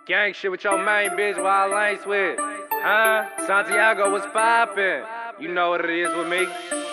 Gang shit with your main bitch while I ain't with. Huh? Santiago was poppin'. You know what it is with me.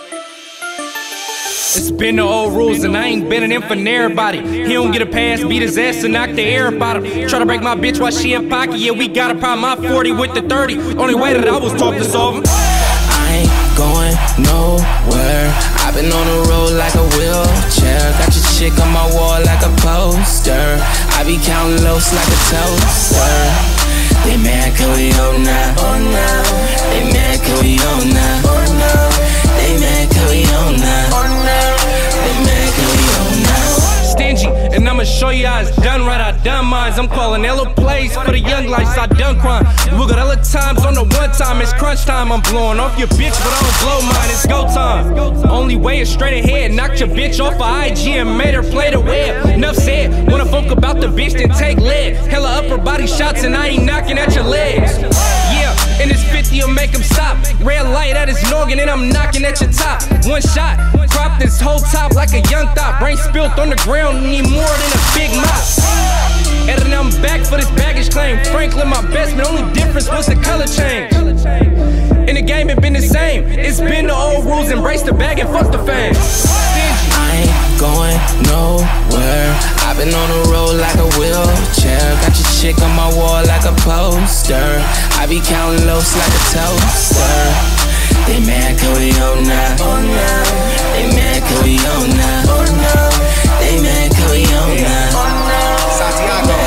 It's been the old rules and I ain't bending in for everybody. He don't get a pass, beat his ass and knock the air about him. Try to break my bitch while she in pocket, yeah, we got a problem. My 40 with the 30, only way that I was taught to solve him. I ain't going nowhere. I've been on the road like a wheelchair. Got your chick on my wall like a poster. I be counting lows like a toaster. They mad 'cause we on now. Oh no. They mad 'cause we on now. Oh no. They mad 'cause we on now. Oh no. They mad 'cause we on now. Stingy, and I'ma show you how it's done right. I done mines. I'm calling hella plays for the young lights. I done crime. We got hella times on the one time. It's crunch time. I'm blowing off your bitch, but I don't blow mine. It's go time. Only way is straight ahead. Knocked your bitch off of IG and made her play the web. Enough said. Wanna funk about the bitch, then take lead. Hella upper body shots, and I ain't knocking at your legs. Yeah, and it's 50'll make him stop. Red light at his noggin, and I'm knocking at your top. One shot, crop this whole top like a young thought. Brain spilt on the ground, need more than a big mop. And then I'm back for this baggage claim. Franklin my best, but only difference was the color change. In the game it been the same. It's been the old rules, embrace the bag and fuck the fame. I ain't going nowhere. I've been on the road like a wheelchair. Got your chick on my wall like a poster. I be counting lows like a toaster. They mad 'cause we on now. Oh no. They mad 'cause we on now. Oh no. They mad 'cause we on now. Oh no. Santiago,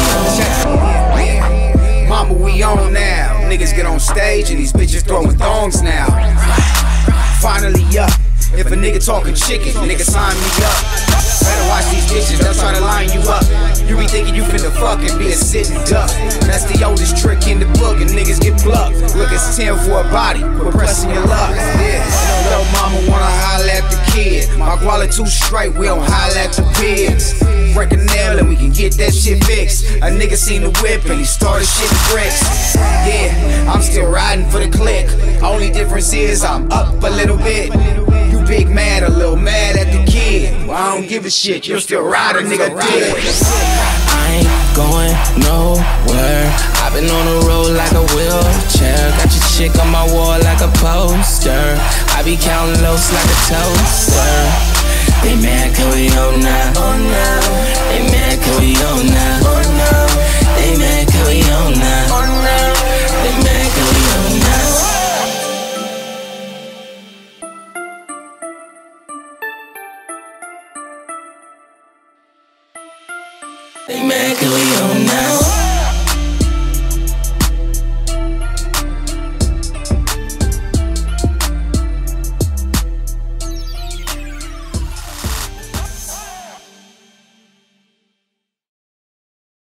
mama, we on now. Niggas get on stage and these bitches throwing thongs now. Finally up. If a nigga talking chicken, nigga sign me up. Better watch these bitches, they'll try to line you up. You be thinking you finna fuck and be a sitting duck. That's the oldest trick in the book, and niggas get plucked. Look, it's 10 for a body, we're pressing your luck. Yeah, little mama wanna holler at the kid. My quality too straight, we don't holler at the pigs. Break a nail and we can get that shit fixed. A nigga seen the whip and he started shitting bricks. Yeah, I'm still riding for the click. Only difference is I'm up a little bit. You big mad, a little mad at the kid. Well, I don't give a shit, you'll still ride a nigga dick. I ain't going nowhere. I've been on the road like a wheelchair. Got your chick on my wall like a poster. I be counting lows like a toaster. They mad 'cause we on now. Oh no. They mad 'cause we on now. Oh no. They mad 'cause we on now. Oh no. They mad 'cause we on now. They mad 'cause we on now.